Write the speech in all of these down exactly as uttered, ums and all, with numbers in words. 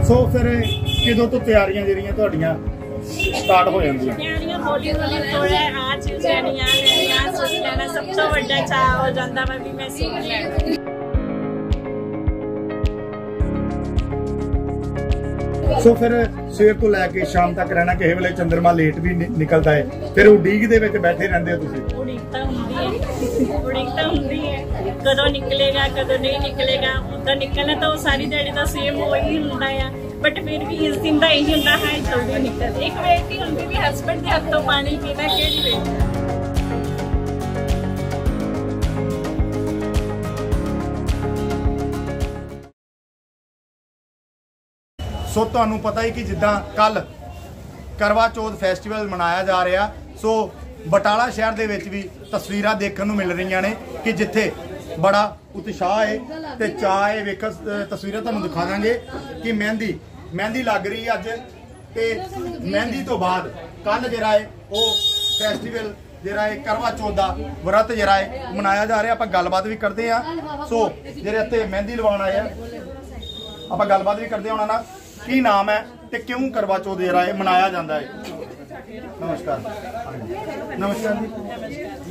सो फिर किदों तो तैयारियां ਜਿਹੜੀਆਂ ਤੁਹਾਡੀਆਂ स्टार्ट हो ਜਾਂਦੀਆਂ? ਤਿਆਰੀਆਂ ਹੌਲੀ ਹੌਲੀ ਥੋੜਾ ਆ ਚੀਜ਼ ਲੈਣੀ ਆ ਲੈਣੀ ਆ ਸੂਟ ਲੈਣਾ ਸਭ ਤੋਂ ਵੱਡਾ ਚਾਅ ਹੋ ਜਾਂਦਾ ਵਾ ਵੀ ਮੈਂ ਸੂਟ ਲੈਣਾ। सो फिर सवेर तो लैके शाम तक रहना, किसी वेले चंद्रमा लेट भी निकलता है, फिर उड़ीक दे विच बैठे रहंदे हो तुसीं? उड़ीक तां हुंदी है, उड़ीक तां हुंदी है, कदों निकलेगा कदों नहीं निकलेगा। उदा निकलना तो सारी दिहाड़ी दा सेम वही हुंदा है, बट फिर भी इस दिन दा यही हुंदा है जल्दी निकल। एक वेट ही हुंदी भी हस्बैंड दे हत्थों पानी पीना, केड़ी वेट है। सो तुहानू पता ही कि जिद्दां कल करवा चौथ फैसटीवल मनाया जा रहा, सो बटाला शहर दे विच भी तस्वीरां देखण नूं मिल रही ने कि जिथे बड़ा उत्साह है ते चाह है। वेख तस्वीरां तुहानू दिखा देंगे कि मेहंदी मेहंदी लग रही है अज, ते मेहंदी तो बाद कल जिहड़ा है वो फैसटीवल जिहड़ा है करवा चौथ दा व्रत जिहड़ा है मनाया जा रहा। आपां गलबात भी करते हैं। सो जिहड़े इत्थे मेहंदी लवाउण आए आपां गलबात भी करते हैं उन्हां नाल की नाम है ते क्यों करवा चौथ जिहड़ा है मनाया जाता है। नमस्कार नमस्कार जी,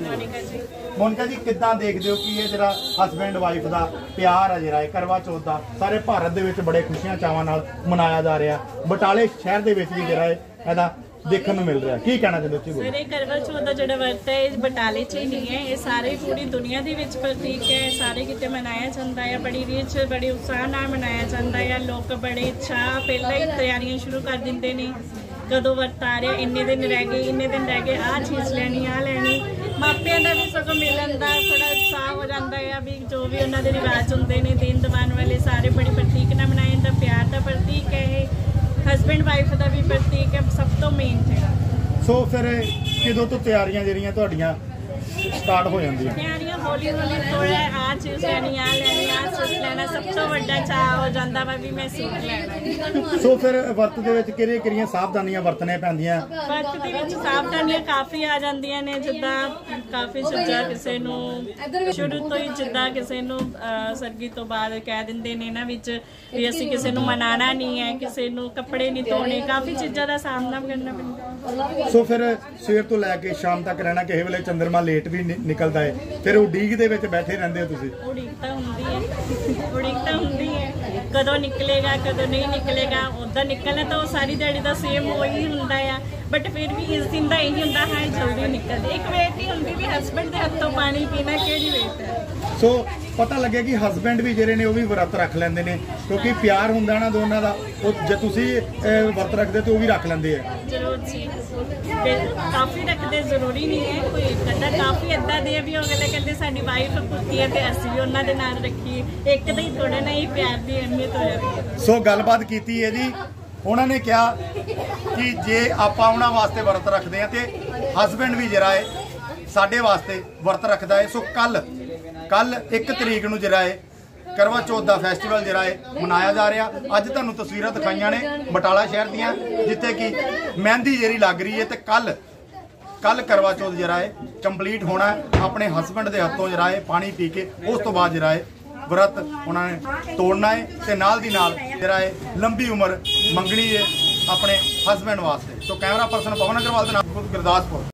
मोनिका जी किद्दां देखदे हो कि ये जिहड़ा हसबैंड वाइफ दा प्यार है जिहड़ा करवा चौथ दा सारे भारत दे विच बड़े खुशियां चावां नाल मनाया जा रहा, बटाले शहर दे विच भी जिहड़ा है इहदा देखने मिल रहा, की कहना चाहते हो? सर करवा चौथ का जो व्रत है बटाले च ही नहीं है, ये सारे पूरी दुनिया के विच प्रतीक है, सारे किते मनाया जाता है, बड़ी रीच बड़ी उत्साह नाल मनाया जाता है। लोग बड़े चाह पहले ही तैयारियां शुरू कर देंगे ने, कदों व्रत आ रहा, इन्ने दिन रह गए इन्ने दिन रह गए, आ चीज़ लैनी आ लैनी। मापियां का भी सगों मिलन का थोड़ा उत्साह हो जाता है भी जो भी उन्होंने रिवाज होंगे ने दिन दवान वाले सारे बड़ी प्रतीक नाल मनाए जाते, प्यार का प्रतीक है, हसबैंड वाइफ का भी प्रतीक है, सब तो मेन है। सो फिर किदों तो तैयारियां ਜਿਹੜੀਆਂ ਤੁਹਾਡੀਆਂ स्टार्ट हो ਜਾਂਦੀਆਂ? ਤਿਆਰੀਆਂ ਹੌਲੀ ਹੌਲੀ ਥੋੜਾ ਆ ਚੀਜ਼ ਲੈਣੀ ਆ ਲੈਣੀ ਆ ਸੂਟ ਲੈਣਾ ਸਭ ਤੋਂ ਵੱਡਾ ਚਾਅ ਹੋ ਜਾਂਦਾ ਵਾ ਵੀ ਮੈਂ ਸੂਟ ਲੈਣਾ। ਸੋ ਫਿਰ ਵਰਤ ਦੇ ਵਿੱਚ ਕਿਹੜੀਆਂ ਕਿਹੜੀਆਂ ਸਾਵਧਾਨੀਆਂ ਵਰਤਣੇ ਪੈਂਦੀਆਂ? ਵਰਤ ਦੇ ਵਿੱਚ ਸਾਵਧਾਨੀਆਂ ਕਾਫੀ ਆ ਜਾਂਦੀਆਂ ਨੇ, ਜਿੱਦਾਂ ਕਾਫੀ ਚੀਜ਼ਾਂ ਕਿਸੇ ਨੂੰ ਸ਼ੁਰੂ ਤੋਂ ਹੀ ਜਿੱਦਾਂ ਕਿਸੇ ਨੂੰ ਸਰਗੀ ਤੋਂ ਬਾਅਦ ਕਹਿ ਦਿੰਦੇ ਨੇ ਇਹਨਾਂ ਵਿੱਚ ਵੀ ਅਸੀਂ ਕਿਸੇ ਨੂੰ ਮਨਾਣਾ ਨਹੀਂ ਹੈ, ਕਿਸੇ ਨੂੰ ਕੱਪੜੇ ਨਹੀਂ ਧੋਣੇ, ਕਾਫੀ ਚੀਜ਼ਾਂ ਦਾ ਸਾਹਮਣਾ ਕਰਨਾ ਪੈਂਦਾ। ਸੋ ਫਿਰ ਸਵੇਰ ਤੋਂ ਲੈ ਕੇ ਸ਼ਾਮ ਤੱਕ ਰਹਿਣਾ, ਕਿਸੇ ਵੇਲੇ ਚੰद्रमा ਲੇਟ भी निकलता है, फिर उड़ीक दे विच बैठे रहंदे हो तुसीं? उड़ीक तां हुंदी है, उड़ीक तां हुंदी है, कदों निकलेगा कदों नहीं निकलेगा। उदा निकलना तो सारी दिहाड़ी दा सेम वही हुंदा है, बट फिर भी इस दिन दा यही हुंदा है जल्दी निकल। एक वेट ही हुंदी भी हस्बैंड दे हत्थों पानी पीना, केड़ी वेट है। सो पता लगे कि हसबैंड भी ਜਿਹੜੇ ਨੇ ਉਹ ਵੀ ਵਰਤ ਰੱਖ ਲੈਂਦੇ ਨੇ, ਕਿਉਂਕਿ ਪਿਆਰ ਹੁੰਦਾ ਨਾ ਦੋਨਾਂ ਦਾ, ਉਹ ਜੇ ਤੁਸੀਂ ਵਰਤ ਰੱਖਦੇ ਤੇ ਉਹ ਵੀ ਰੱਖ ਲੈਂਦੇ ਆ। ਜ਼ਰੂਰ ਜੀ, ਤੇ ਕਾਫੀ ਰੱਖਦੇ ਜ਼ਰੂਰੀ ਨਹੀਂ ਹੈ, ਕੋਈ ਕਹਿੰਦਾ ਕਾਫੀ ਏਦਾਂ ਦੇ ਵੀ ਅਗਲੇ ਕਹਿੰਦੇ ਸਾਡੀ ਵਾਈਫ ਭੁੱਖੀ ਹੈ ਤੇ ਅਸੀਂ ਵੀ ਉਹਨਾਂ ਦੇ ਨਾਲ ਰੱਖੀਏ, ਇੱਕ ਦਾ ਹੀ ਥੋੜਾ ਨਾ ਹੀ ਪਿਆਰ ਦੀ ਅਹਿਮੀਅਤ ਹੋ ਜਾਂਦੀ ਹੈ। ਸੋ ਗੱਲਬਾਤ ਕੀਤੀ ਹੈ ਜੀ, ਉਹਨਾਂ ਨੇ ਕਿਹਾ ਕਿ ਜੇ ਆਪਾਂ ਉਹਨਾਂ ਵਾਸਤੇ ਵਰਤ ਰੱਖਦੇ ਆ ਤੇ ਹਸਬੈਂਡ ਵੀ ਜਿਹੜਾ ਹੈ ਸਾਡੇ ਵਾਸਤੇ ਵਰਤ ਰੱਖਦਾ ਹੈ। ਸੋ ਕੱਲ ਕੱਲ ਇੱਕ ਤਰੀਕ ਨੂੰ ਜਿਹੜਾ ਹੈ करवा चौथ का फैसटीवल जिहड़ा है मनाया जा रहा। अज तुहानूं तस्वीरां दिखाईयां ने बटाला शहर दियां जिथे कि मेहंदी जिहड़ी लग रही है, तो कल कल करवा चौथ जिहड़ा है कंप्लीट होना है। अपने हसबैंड के हथों जिहड़ा है पानी पी के उस तो बाद जिहड़ा है व्रत उन्होंने तोड़ना है, तो नाल दी नाल जिहड़ा है लंबी उम्र मंगनी है अपने हसबैंड वास्ते। तो कैमरा पर्सन पवन अग्रवाल के नाम गुरदासपुर।